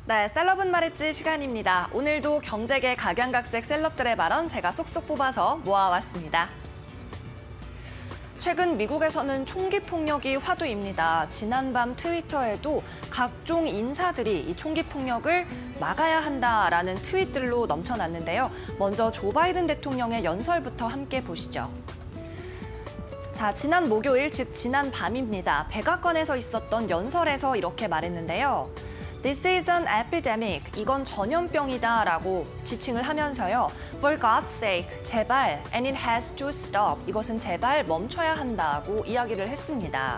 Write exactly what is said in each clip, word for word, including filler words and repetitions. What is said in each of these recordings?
네, 셀럽은 말했지 시간입니다. 오늘도 경제계 각양각색 셀럽들의 발언 제가 쏙쏙 뽑아서 모아왔습니다. 최근 미국에서는 총기 폭력이 화두입니다. 지난밤 트위터에도 각종 인사들이 이 총기 폭력을 막아야 한다라는 트윗들로 넘쳐났는데요. 먼저 조 바이든 대통령의 연설부터 함께 보시죠. 자, 지난 목요일, 즉 지난 밤입니다. 백악관에서 있었던 연설에서 이렇게 말했는데요. This is an epidemic. 이건 전염병이다라고 지칭을 하면서요. For God's sake, 제발, and it has to stop. 이것은 제발 멈춰야 한다고 이야기를 했습니다.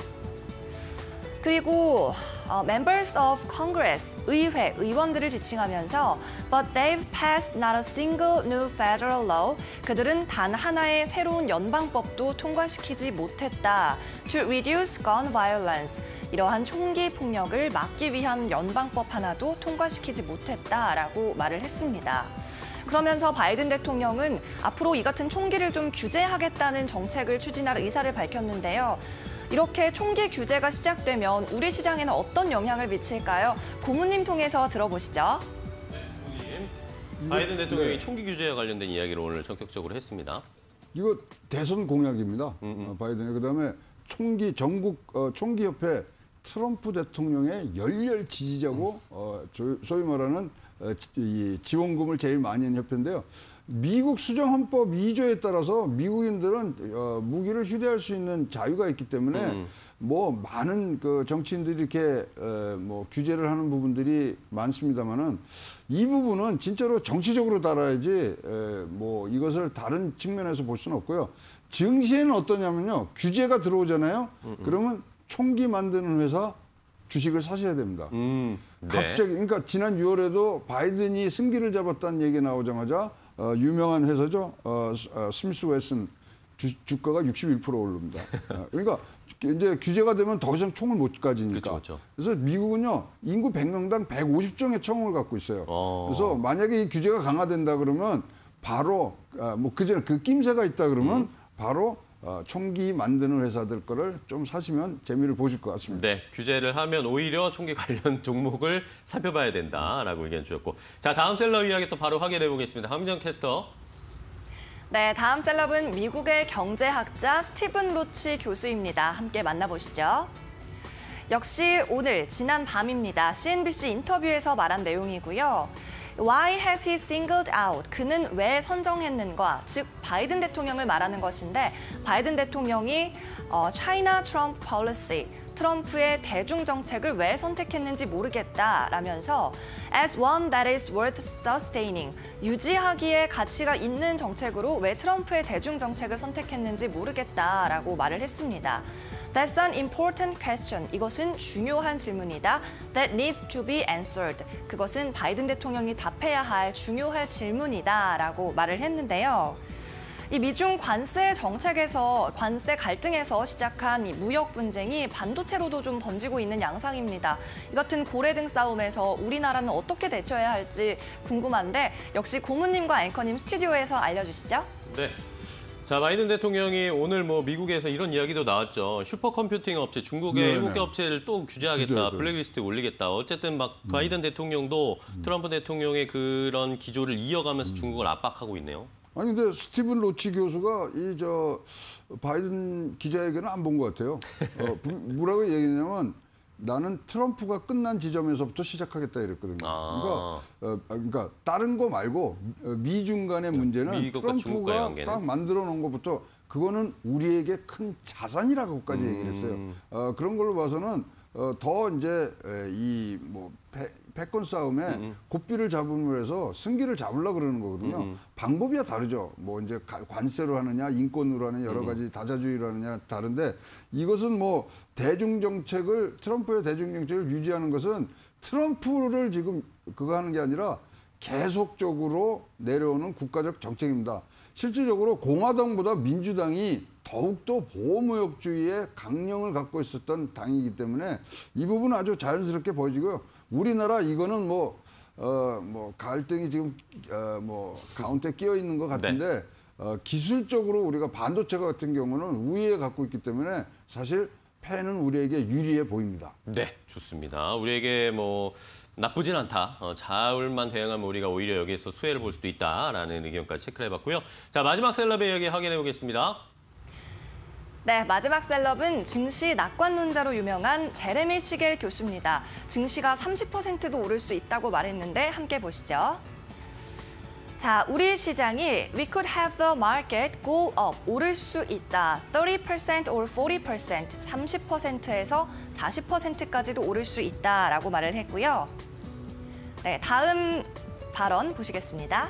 그리고 어, members of Congress, 의회, 의원들을 지칭하면서 But they've passed not a single new federal law. 그들은 단 하나의 새로운 연방법도 통과시키지 못했다. To reduce gun violence. 이러한 총기 폭력을 막기 위한 연방법 하나도 통과시키지 못했다라고 말을 했습니다. 그러면서 바이든 대통령은 앞으로 이 같은 총기를 좀 규제하겠다는 정책을 추진할 의사를 밝혔는데요. 이렇게 총기 규제가 시작되면 우리 시장에는 어떤 영향을 미칠까요? 고문님 통해서 들어보시죠. 네, 고문님. 바이든 대통령이 네. 총기 규제와 관련된 이야기를 오늘 전격적으로 했습니다. 이거 대선 공약입니다. 음음. 어, 바이든이. 그다음에 총기 전국 어, 총기협회 트럼프 대통령의 열렬 지지자고 음. 어, 소위 말하는 어, 이 지원금을 제일 많이 하는 협회인데요. 미국 수정헌법 이 조에 따라서 미국인들은 어, 무기를 휴대할 수 있는 자유가 있기 때문에 음. 뭐 많은 그 정치인들이 이렇게 어, 뭐 규제를 하는 부분들이 많습니다만은 이 부분은 진짜로 정치적으로 달아야지 에, 뭐 이것을 다른 측면에서 볼 수는 없고요. 증시에는 어떠냐면요. 규제가 들어오잖아요. 음음. 그러면 총기 만드는 회사 주식을 사셔야 됩니다. 음, 네. 갑자기 그러니까 지난 유월에도 바이든이 승기를 잡았다는 얘기 나오자마자 어, 유명한 회사죠. 어, 어, 스미스 웨슨 주, 주가가 육십일 퍼센트 오릅니다. 어, 그러니까 이제 규제가 되면 더 이상 총을 못 가지니까. 그쵸, 그쵸. 그래서 미국은요 인구 백 명당 백오십 정의 총을 갖고 있어요. 어. 그래서 만약에 이 규제가 강화된다 그러면 바로 어, 뭐 그전에 그 낌새가 있다 그러면 음. 바로 어, 총기 만드는 회사들 거를 좀 사시면 재미를 보실 것 같습니다. 네, 규제를 하면 오히려 총기 관련 종목을 살펴봐야 된다라고 의견 주셨고. 자, 다음 셀럽 이야기 또 바로 확인해 보겠습니다. 함정 캐스터. 네, 다음 셀럽은 미국의 경제학자 스티븐 로치 교수입니다. 함께 만나보시죠. 역시 오늘 지난 밤입니다. 씨엔비씨 인터뷰에서 말한 내용이고요. Why has he singled out? 그는 왜 선정했는가? 즉 바이든 대통령을 말하는 것인데 바이든 대통령이 어, China Trump policy, 트럼프의 대중 정책을 왜 선택했는지 모르겠다라면서 as one that is worth sustaining, 유지하기에 가치가 있는 정책으로 왜 트럼프의 대중 정책을 선택했는지 모르겠다라고 말을 했습니다. That's an important question. 이것은 중요한 질문이다. That needs to be answered. 그것은 바이든 대통령이 답해야 할 중요한 질문이다라고 말을 했는데요. 이 미중 관세 정책에서 관세 갈등에서 시작한 이 무역 분쟁이 반도체로도 좀 번지고 있는 양상입니다. 이 같은 고래등 싸움에서 우리나라는 어떻게 대처해야 할지 궁금한데 역시 고문님과 앵커님 스튜디오에서 알려주시죠. 네. 자, 바이든 대통령이 오늘 뭐 미국에서 이런 이야기도 나왔죠. 슈퍼컴퓨팅 업체, 중국의 일곱 개 업체를 또 규제하겠다, 규제, 블랙리스트에 올리겠다. 어쨌든 막 음. 바이든 대통령도 음. 트럼프 대통령의 그런 기조를 이어가면서 음. 중국을 압박하고 있네요. 아니 근데 스티븐 로치 교수가 이 저 바이든 기자회견을 안 본 것 같아요. 어, 뭐라고 얘기했냐면 나는 트럼프가 끝난 지점에서부터 시작하겠다 이랬거든요. 아. 그러니까, 어, 그러니까 다른 거 말고 미중 간의 문제는 트럼프가 딱 만들어 놓은 것부터 그거는 우리에게 큰 자산이라고까지 음. 얘기를 했어요. 어, 그런 걸로 봐서는 어, 더 이제 이 뭐 패권 싸움에 음음. 고삐를 잡음으로 해서 승기를 잡으려고 그러는 거거든요. 음음. 방법이야 다르죠. 뭐 이제 관세로 하느냐, 인권으로 하느냐, 여러 가지 다자주의로 하느냐 다른데 이것은 뭐 대중정책을, 트럼프의 대중정책을 유지하는 것은 트럼프를 지금 그거 하는 게 아니라 계속적으로 내려오는 국가적 정책입니다. 실질적으로 공화당보다 민주당이 더욱더 보호무역주의에 강령을 갖고 있었던 당이기 때문에 이 부분은 아주 자연스럽게 보여지고요. 우리나라 이거는 뭐, 어, 뭐 갈등이 지금 어, 뭐 가운데 끼어 있는 것 같은데 네. 어, 기술적으로 우리가 반도체 같은 경우는 우위에 갖고 있기 때문에 사실 패는 우리에게 유리해 보입니다. 네, 좋습니다. 우리에게 뭐 나쁘진 않다. 어, 자울만 대응하면 우리가 오히려 여기에서 수혜를 볼 수도 있다라는 의견까지 체크를 해봤고요. 자, 마지막 셀럽의 이야기 확인해 보겠습니다. 네, 마지막 셀럽은 증시 낙관론자로 유명한 제레미 시겔 교수입니다. 증시가 삼십 퍼센트도 오를 수 있다고 말했는데 함께 보시죠. 자, 우리 시장이 We could have the market go up, 오를 수 있다. 삼십 퍼센트 or 사십 퍼센트, 삼십 퍼센트에서 사십 퍼센트까지도 오를 수 있다라고 말을 했고요. 네, 다음 발언 보시겠습니다.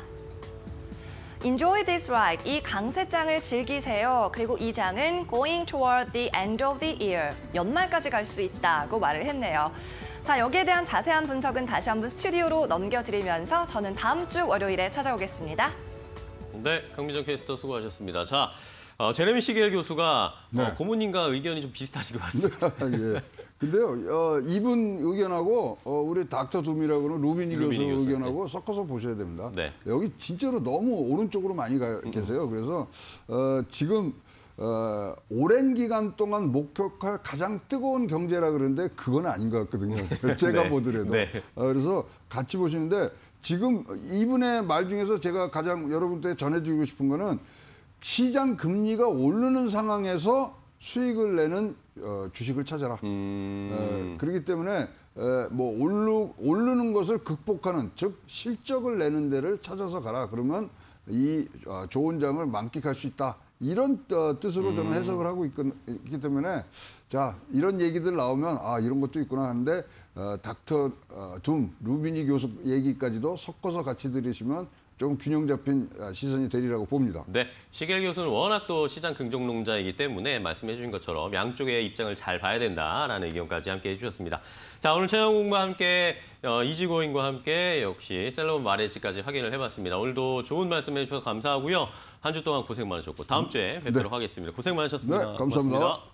Enjoy this ride. 이 강세장을 즐기세요. 그리고 이 장은 going toward the end of the year. 연말까지 갈 수 있다고 말을 했네요. 자, 여기에 대한 자세한 분석은 다시 한번 스튜디오로 넘겨드리면서 저는 다음 주 월요일에 찾아오겠습니다. 네, 강민정 캐스터 수고하셨습니다. 자, 어, 제레미 시겔 교수가 네. 어, 고모님과 의견이 좀 비슷하신 것 같습니다. 예. 근데요, 어, 이분 의견하고 어, 우리 닥터 둠이라고 하는 루비니 교수 루비니 교수, 의견하고 섞어서 보셔야 됩니다. 네. 여기 진짜로 너무 오른쪽으로 많이 가, 계세요. 그래서 어, 지금 어, 오랜 기간 동안 목격할 가장 뜨거운 경제라 그러는데 그건 아닌 것 같거든요. 제가 네. 보더라도. 네. 어, 그래서 같이 보시는데 지금 이분의 말 중에서 제가 가장 여러분께 전해드리고 싶은 거는 시장 금리가 오르는 상황에서 수익을 내는 어, 주식을 찾아라. 음... 어, 그렇기 때문에 에, 뭐 오르, 오르는 것을 극복하는, 즉 실적을 내는 데를 찾아서 가라. 그러면 이 어, 좋은 장을 만끽할 수 있다. 이런 어, 뜻으로 저는 해석을 하고 있, 있기 때문에 자, 이런 얘기들 나오면 아, 이런 것도 있구나 하는데 어, 닥터 어, 둠, 루비니 교수 얘기까지도 섞어서 같이 들으시면 좀 균형 잡힌 시선이 되리라고 봅니다. 네, 시겔 교수는 워낙 또 시장 긍정론자이기 때문에 말씀해 주신 것처럼 양쪽의 입장을 잘 봐야 된다라는 의견까지 함께 해주셨습니다. 자, 오늘 최영웅과 함께 어, 이지고인과 함께 역시 셀럽은 말했지까지 확인을 해봤습니다. 오늘도 좋은 말씀 해주셔서 감사하고요. 한 주 동안 고생 많으셨고 다음 주에 뵙도록 네. 하겠습니다. 고생 많으셨습니다. 네, 감사합니다. 고맙습니다.